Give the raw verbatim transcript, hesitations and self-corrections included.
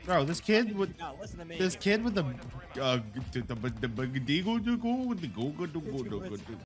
Bro, this kid with Now listen to me. this kid with the uh the the the, the, the, the, the, the, the, the, the, the, the, the, the, the,